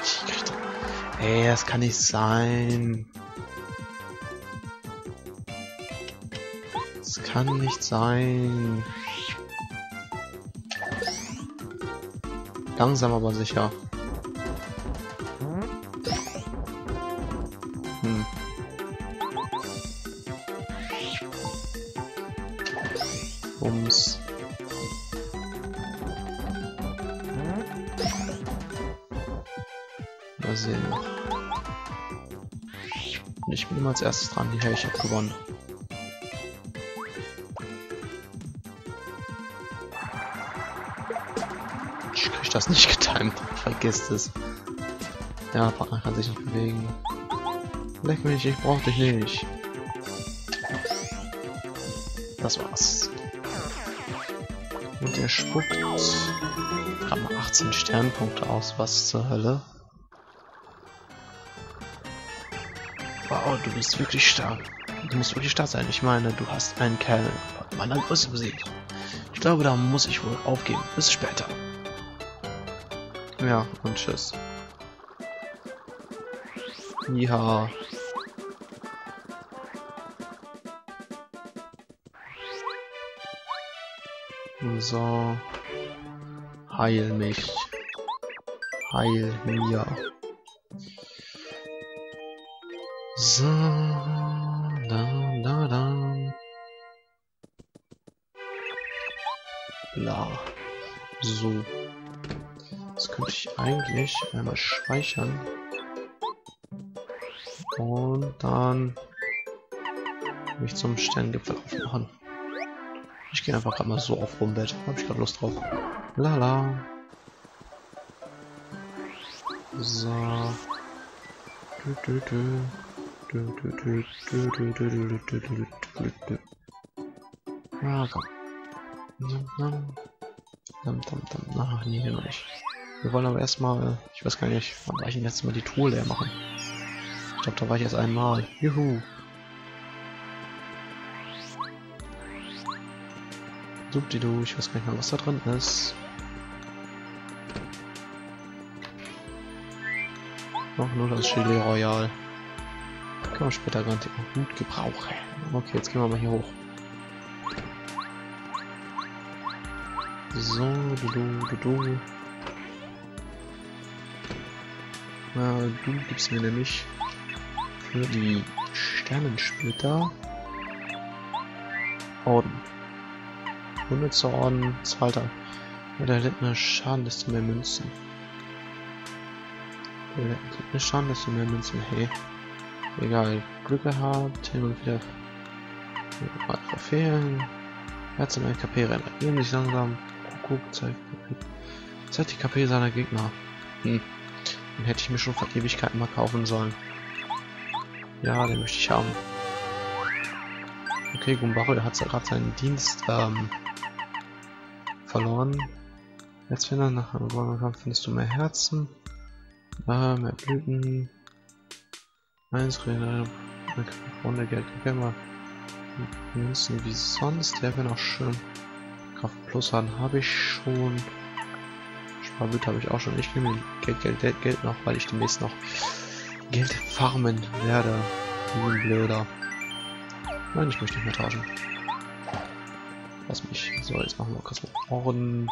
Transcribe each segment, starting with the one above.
Ey, das kann nicht sein. Das kann nicht sein. Langsam aber sicher. Bums. Mal sehen. Und ich bin immer als erstes dran. Hey, ich hab gewonnen. Ich krieg das nicht getimt. Vergiss es. Ja, Partner kann sich nicht bewegen. Leck mich, ich brauch dich nicht. Das war's. Und er spuckt gerade mal 18 Sternpunkte aus. Was zur Hölle? Wow, du bist wirklich stark. Du musst wirklich stark sein. Ich meine, du hast einen Kerl meiner Größe besiegt. Ich glaube, da muss ich wohl aufgeben. Bis später. Ja, und tschüss. Ja. So. Heil mich. Heil mir. So. Da. Bla. So. Das könnte ich eigentlich einmal speichern. Und dann mich zum Sterngipfel aufmachen. Ich gehe einfach gerade mal so auf Rumbett. Habe ich gerade Lust drauf. Lala. So. Ah, komm. Ach, nee, hier noch nicht. Wir wollen aber erstmal, ich weiß gar nicht, wann war ich denn jetzt mal die Truhe leer machen? Ich glaube, da war ich erst einmal. Juhu. Dubdidu, ich weiß gar nicht mal, was da drin ist. Noch nur das Gelee Royal. Kann man später garantiert noch gut gebrauchen. Okay, jetzt gehen wir mal hier hoch. So, du. Du gibst mir nämlich für die Sternensplitter Orden. 100 zu Orden, zweiter. Ja, der erlitt mehr Schaden, desto mehr Münzen. Der erlitt mehr Schaden, desto mehr Münzen. Hey. Egal. Glück gehabt, hin und wieder mal verfehlen. Herz in ein KP reagieren sich langsam. Kuckuck, zeigt die KP seiner Gegner. Den hätte ich mir schon vor Ewigkeiten mal kaufen sollen. Ja, den möchte ich haben. Okay, Gumbaru, der hat gerade seinen Dienst verloren. Jetzt wenn er nach einem Kampf findest du mehr Herzen, mehr Blüten, 1 Runde Geld, okay, mal Münzen wie sonst, der wäre noch schön. Kraft Plus habe ich schon. Sparbüte habe ich auch schon. Ich nehme Geld noch, weil ich demnächst noch Geld farmen werde. Wie ein Blöder. Nein, ich möchte nicht mehr tauschen. Lass mich. So, jetzt machen wir kurz mal Orden.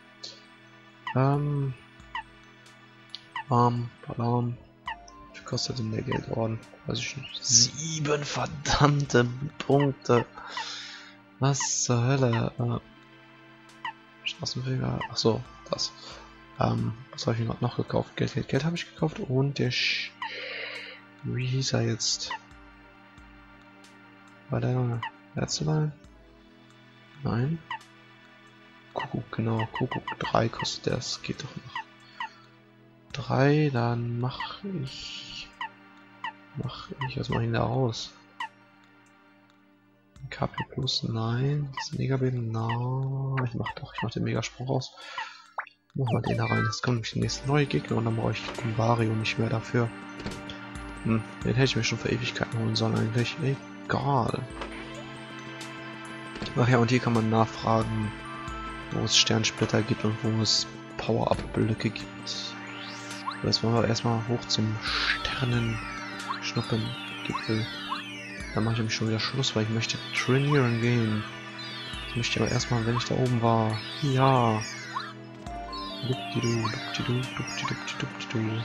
Wie viel kostet denn der Geldorden? Weiß ich nicht. 7 verdammte Punkte. Was zur Hölle? Straßenfeger. Ach so, das. Was habe ich mir noch gekauft? Geld habe ich gekauft und der wie hieß er jetzt? War der Herzelein? Nein. Kuckuck, genau. Kuckuck 3 kostet das. Geht doch noch. 3, dann mache ich. Was mache ich denn da aus? KP Plus, nein. Das Megabeben, nein. Ich mach den Megaspruch aus. Mach mal den da rein. Jetzt kommt nämlich der nächste neue Gegner und dann brauche ich Gumbario nicht mehr dafür. Den hätte ich mir schon für Ewigkeiten holen sollen eigentlich. Egal. Ach ja, und hier kann man nachfragen, wo es Sternsplitter gibt und wo es Power-Up-Blöcke gibt. Jetzt wollen wir erstmal hoch zum Sternenschnuppengipfel. Da mache ich nämlich schon wieder Schluss, weil ich möchte trainieren gehen. Das möchte ich aber erstmal, wenn ich da oben war. Ja. Dupdidu, dupdidu, dupdidu, dupdidu.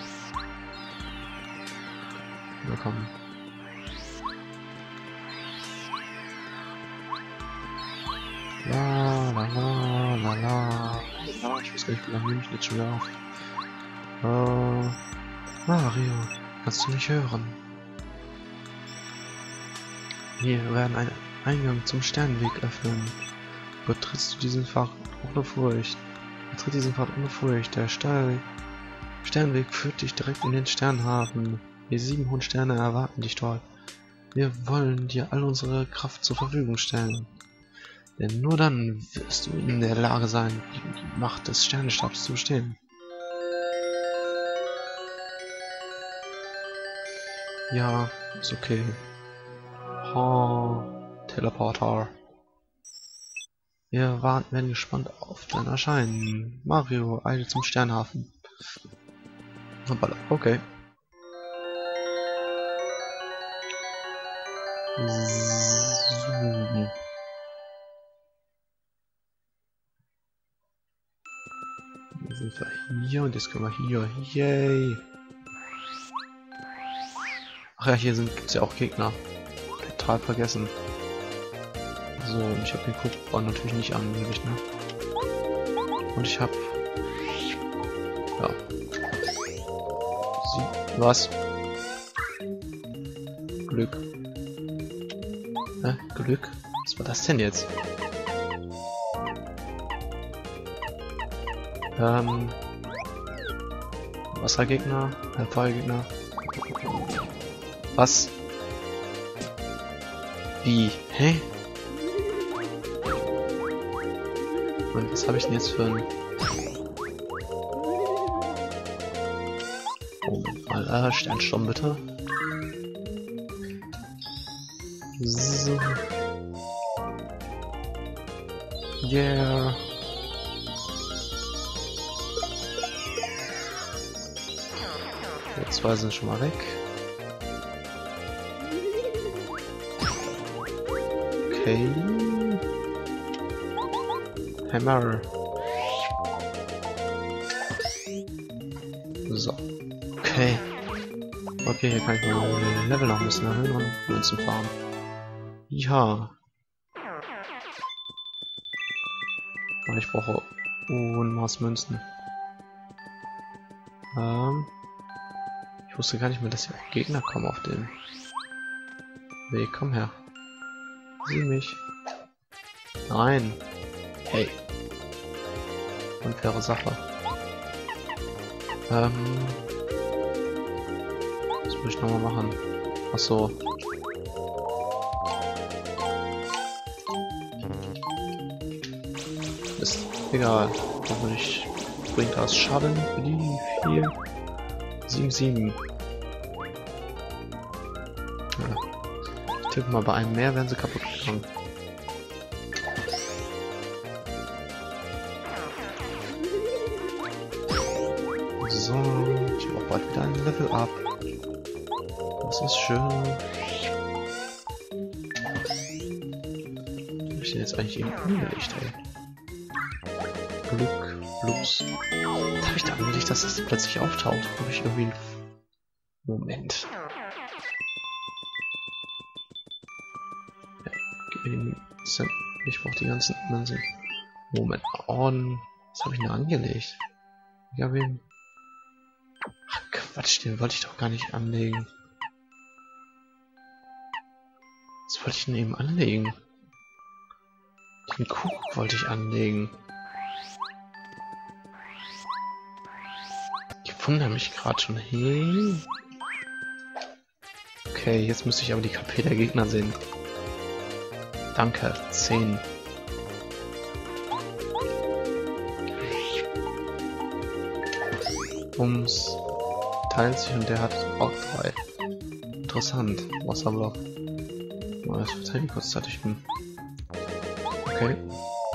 Na komm. La la la la la. Ja, ich weiß gar nicht, wie lange nehme ich jetzt schon wieder auf. Mario, kannst du mich hören? Wir werden einen Eingang zum Sternenweg öffnen. Betrittst du diesen Pfad ohne Furcht. Betritt diesen Pfad ohne Furcht. Der Sternenweg führt dich direkt in den Sternhafen. Die 7 hohen Sterne erwarten dich dort. Wir wollen dir all unsere Kraft zur Verfügung stellen. Denn nur dann wirst du in der Lage sein, die Macht des Sternenstabs zu bestehen. Ja, ist okay. Teleporter. Wir werden gespannt auf dein Erscheinen. Mario, eile zum Sternhafen. Okay. So. Jetzt sind wir hier und jetzt können wir hier. Yay! Ach ja, hier gibt's ja auch Gegner. Total vergessen. So, und ich habe den Coupon natürlich nicht angelegt, ne? Und ich habe... Ja. Was? Glück. Glück? Was war das denn jetzt? Wassergegner? Feuergegner? Was? Wie? Hä? Und was habe ich denn jetzt für ein... Oh, mal, Sternsturm bitte. So. Yeah. Jetzt 2 sind schon mal weg. Okay. Hammer. So. Okay. Okay, hier kann ich mal den Level noch ein bisschen erhöhen und Münzen farmen. Ja. Aber ich brauche Unmaß Münzen. Ich wusste gar nicht mehr, dass hier auch Gegner kommen auf den Weg. Komm her. Sieh mich. Nein. Hey. Unfaire Sache. Was muss ich nochmal machen? Achso. Ist egal. Hoffentlich bringt das Schaden für die 4. 7. Ja. Ich tippe mal, bei einem mehr werden sie kaputt gegangen. So, ich brauche bald wieder ein Level up. Das ist schön. Ich bin jetzt eigentlich eben angelegt, ey. Glück, Blups. Was habe ich da angelegt, dass das plötzlich auftaucht? Habe ich irgendwie einen Moment. Ja, gib mir den Cent. Ich brauche die ganzen Münzen. Moment. On. Was habe ich denn angelegt? Ich habe ihn. Ach Quatsch, den wollte ich doch gar nicht anlegen. Was wollte ich denn eben anlegen? Den Kuckuck wollte ich anlegen. Ich wundere mich gerade schon. Hey. Okay, jetzt müsste ich aber die KP der Gegner sehen. Danke, 10. Bums. Teilt sich und der hat auch 3. Interessant. Wasserblock. Mal das verteidigen kurzzeitig. Okay.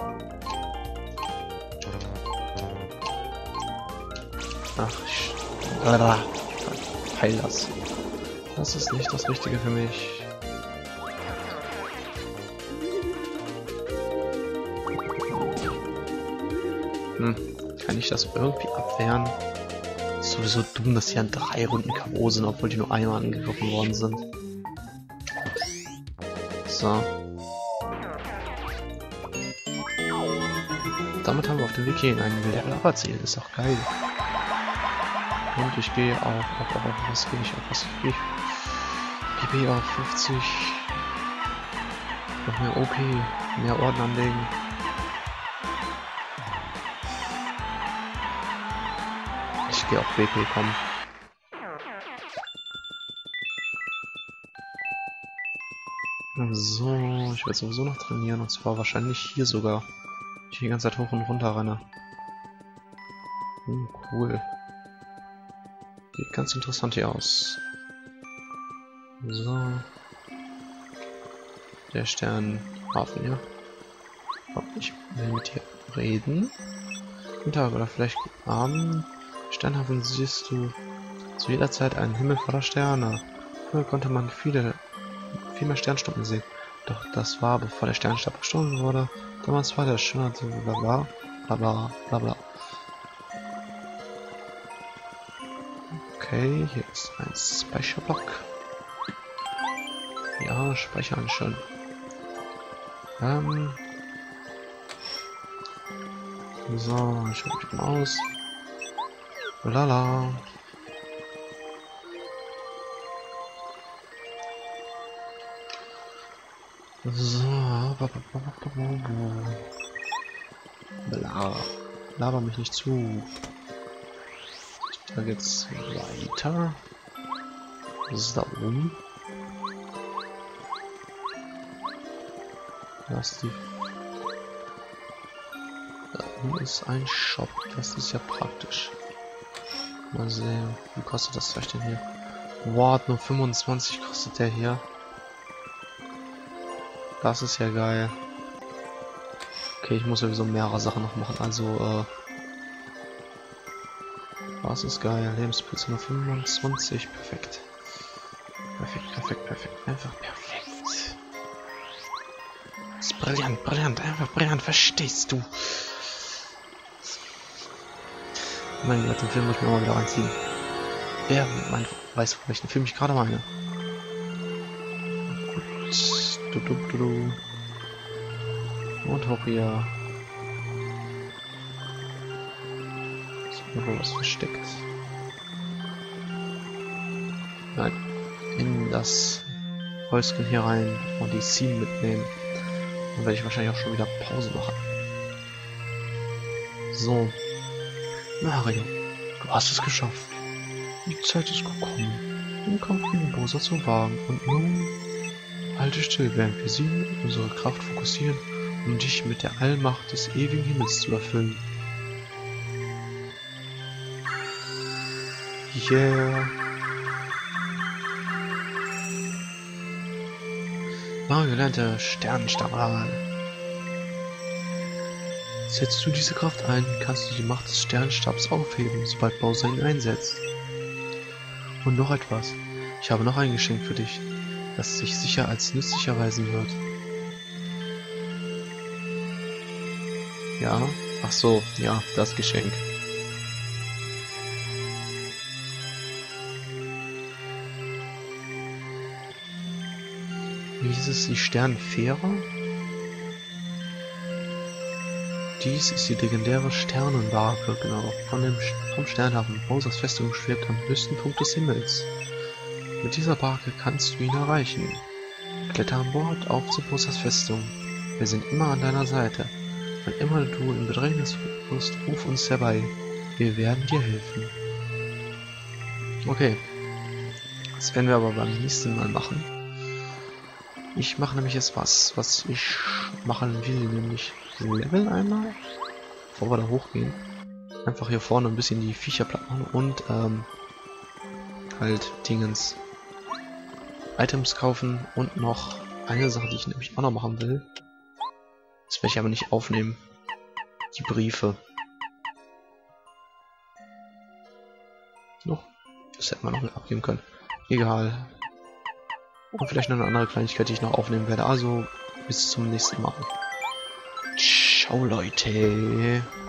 Ach, Heil das. Das ist nicht das Richtige für mich. Kann ich das irgendwie abwehren? Ist sowieso dumm, dass die an 3 Runden K.O. sind, obwohl die nur einmal angegriffen worden sind. So. Damit haben wir auf dem Weg hier einen Level Up-Ziel. Ist doch geil. Und ich gehe auf was gehe ich auf? Was gehe ich? PP auf 50. Noch mehr OP. Mehr Orden anlegen. Ich gehe auf BP kommen. So, ich werde sowieso noch trainieren und zwar wahrscheinlich hier sogar. Ich die ganze Zeit hoch und runter renne. Cool. Sieht ganz interessant hier aus. So. Der Sternhafen, ja. Oh, ich will mit dir reden. Guten Tag oder vielleicht guten Abend. Sternhafen siehst du zu jeder Zeit einen Himmel voller Sterne. Früher konnte man viel mehr Sternschnuppen sehen. Doch das war, bevor der Sternstab gestohlen wurde. Damals war der schöne bla bla bla bla. Okay, hier ist ein Speicherblock. Ja, speichern schon. So, ich schaue mich mal aus. Lala. So, bla. Laber mich nicht zu. Da geht's weiter. Was ist da oben? Das die. Da oben ist ein Shop. Das ist ja praktisch. Mal sehen, wie kostet das Zeug denn hier? Wow, nur 25 kostet der hier. Das ist ja geil. Okay, ich muss sowieso mehrere Sachen noch machen. Also, das ist geil. Lebenspilze nur 25. Perfekt. Perfekt. Einfach perfekt. Das ist brillant. Einfach brillant. Verstehst du? Mein Gott, den Film muss ich mir mal wieder reinziehen. Wer weiß, welchen Film ich gerade meine. Gut. Und hoch hier. Ist irgendwo was versteckt? Nein. In das Häuschen hier rein und die Scene mitnehmen. Dann werde ich wahrscheinlich auch schon wieder Pause machen. So. Mario, du hast es geschafft. Die Zeit ist gekommen, den Kampf gegen Bowser zu wagen. Und nun halte still, während wir sie unsere Kraft fokussieren, um dich mit der Allmacht des ewigen Himmels zu erfüllen. Yeah. Mario lernte Sternenstrahl. Setzt du diese Kraft ein, kannst du die Macht des Sternstabs aufheben, sobald Bowser ihn einsetzt. Und noch etwas. Ich habe noch ein Geschenk für dich, das sich sicher als nützlich erweisen wird. Ja? Ach so, ja, das Geschenk. Wie hieß es, die Sternenfähre? Dies ist die legendäre Sternenbarke, genau, vom Sternhafen. Bowsers Festung schwebt am höchsten Punkt des Himmels. Mit dieser Barke kannst du ihn erreichen. Kletter an Bord auf zu Bowsers Festung. Wir sind immer an deiner Seite. Wann immer du in Bedrängnis wirst, ruf uns herbei. Wir werden dir helfen. Okay. Das werden wir aber beim nächsten Mal machen. Ich mache nämlich jetzt was ich machen will, nämlich Level einmal, bevor wir da hochgehen. Einfach hier vorne ein bisschen die Viecher platt machen und halt Dingens Items kaufen und noch eine Sache, die ich nämlich auch noch machen will. Das werde ich aber nicht aufnehmen. Die Briefe. noch? Das hätte man noch mit abgeben können. Egal. Und vielleicht noch eine andere Kleinigkeit, die ich noch aufnehmen werde. Also, bis zum nächsten Mal. Ciao, Leute.